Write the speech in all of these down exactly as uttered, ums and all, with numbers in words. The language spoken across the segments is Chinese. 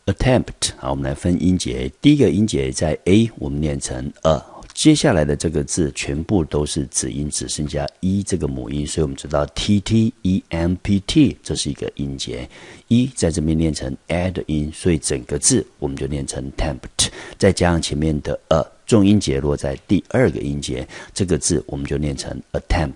attempt， 好，我们来分音节。第一个音节在 A， 我们念成 a， 接下来的这个字全部都是子音，只剩下 e 这个母音，所以我们知道 t t e m p t 这是一个音节。e 在这边念成 a 的音，所以整个字我们就念成 tempt， 再加上前面的 a， 重音节落在第二个音节，这个字我们就念成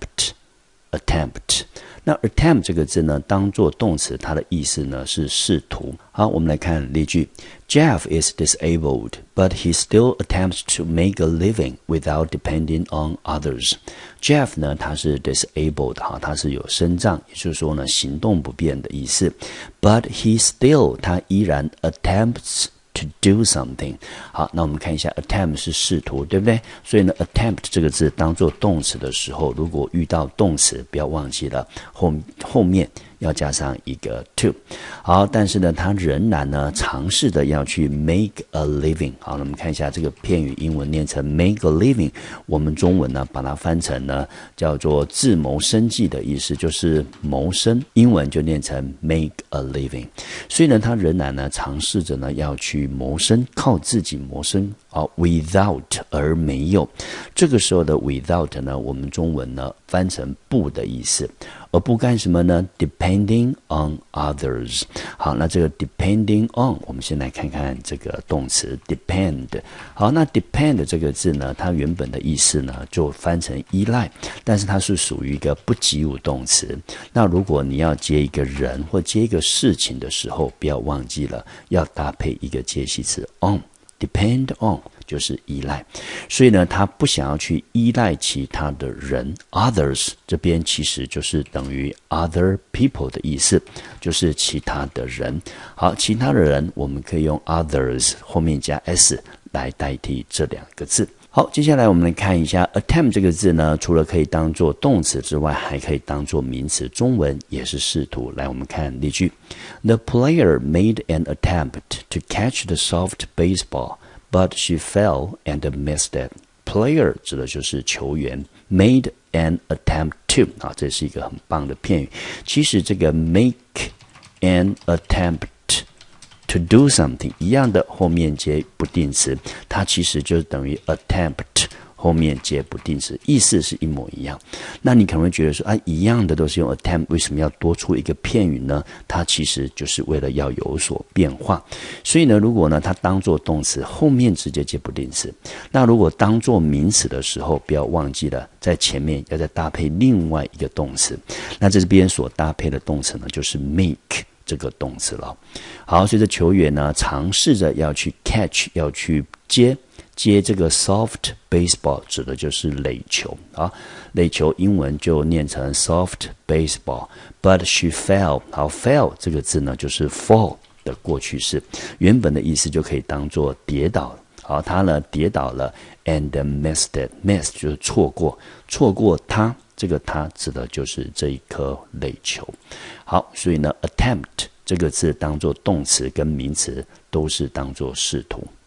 attempt。attempt， 那 attempt 这个字呢，当作动词，它的意思呢是试图。好，我们来看例句 ：Jeff is disabled, but he still attempts to make a living without depending on others. Jeff 呢，他是 disabled， 哈，他是有身障，也就是说呢，行动不便的意思。But he still， 他依然 attempts to do something。 好，那我们看一下 attempt 是试图，对不对？所以呢 attempt 这个字当作动词的时候，如果遇到动词，不要忘记了后后面要加上一个 to。 好，但是呢他仍然呢尝试的要去 make a living。 好，那我们看一下这个片语英文念成 make a living， 我们中文呢把它翻成呢叫做自谋生计的意思，就是谋生，英文就念成 make a living。 所以呢他仍然呢尝试着呢要去谋生，靠自己谋生。好 without 而没有，这个时候的 without 呢，我们中文呢翻成不的意思，而不干什么呢 depending on others。 好，那这个 depending on， 我们先来看看这个动词 depend。 好，那 depend 这个字呢，它原本的意思呢就翻成依赖，但是它是属于一个不及物动词。那如果你要接一个人或接一个事情的时候，不要忘记了要搭配一个介系词 on。Depend on 就是依赖，所以呢，他不想要去依赖其他的人 ，others 这边其实就是等于 other people 的意思，就是其他的人。好，其他的人我们可以用 others 后面加 s 来代替这两个字。好，接下来我们来看一下 attempt 这个字呢，除了可以当作动词之外，还可以当作名词，中文也是试图。来，我们看例句 ：The player made an attempt to catch the soft baseball, but she fell and missed it. Player 指的就是球员 ，made an attempt to 啊，这是一个很棒的片语。其实这个 make an attempt。To do something 一样的，后面接不定词，它其实就等于 attempt 后面接不定词，意思是一模一样。那你可能会觉得说啊，一样的都是用 attempt， 为什么要多出一个片语呢？它其实就是为了要有所变化。所以呢，如果呢它当作动词，后面直接接不定词。那如果当作名词的时候，不要忘记了在前面要再搭配另外一个动词。那这边所搭配的动词呢，就是 make。这个动词了。好，所以这球员呢尝试着要去 catch， 要去接接这个 soft baseball， 指的就是垒球啊。垒球英文就念成 soft baseball，but she fell。好 ，fell 这个字呢就是 fall 的过去式，原本的意思就可以当做跌倒。好，他呢跌倒了 and missed it，miss 就是错过，错过他。这个它指的就是这一颗垒球。好，所以呢 attempt 这个字当作动词跟名词都是当作试图。